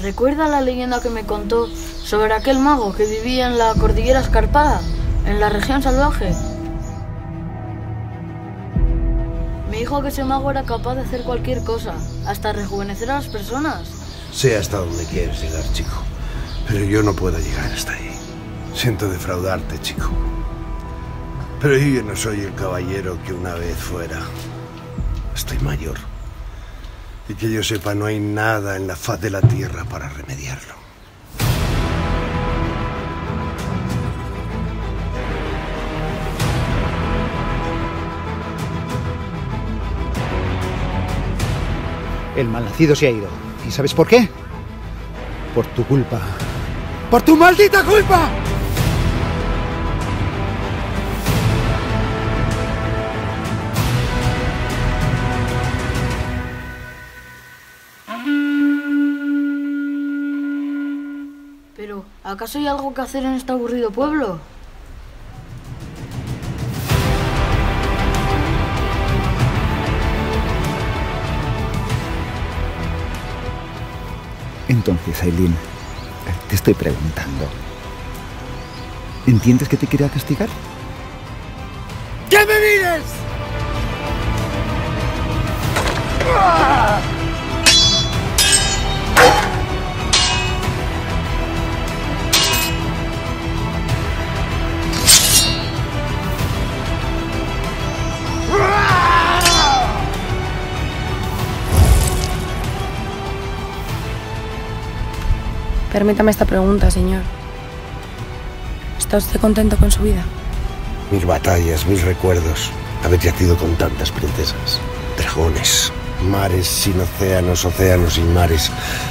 ¿Recuerda la leyenda que me contó sobre aquel mago que vivía en la cordillera escarpada, en la región salvaje? Me dijo que ese mago era capaz de hacer cualquier cosa, hasta rejuvenecer a las personas. Sé hasta dónde quieres llegar, chico, pero yo no puedo llegar hasta ahí. Siento defraudarte, chico, pero yo no soy el caballero que una vez fuera. Estoy mayor. Y que yo sepa, no hay nada en la faz de la tierra para remediarlo. El malnacido se ha ido. ¿Y sabes por qué? Por tu culpa. ¡Por tu maldita culpa! Pero, ¿acaso hay algo que hacer en este aburrido pueblo? Entonces, Aileen, te estoy preguntando. ¿Entiendes que te quería castigar? ¡Que me mires! Permítame esta pregunta, señor. ¿Está usted contento con su vida? Mil batallas, mil recuerdos. Haber yacido con tantas princesas. Dragones, mares sin océanos, océanos sin mares.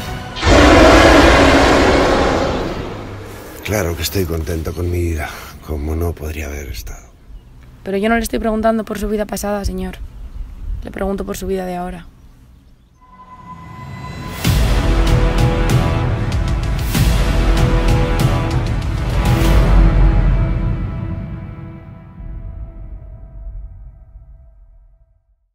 Claro que estoy contento con mi vida, como no podría haber estado. Pero yo no le estoy preguntando por su vida pasada, señor. Le pregunto por su vida de ahora.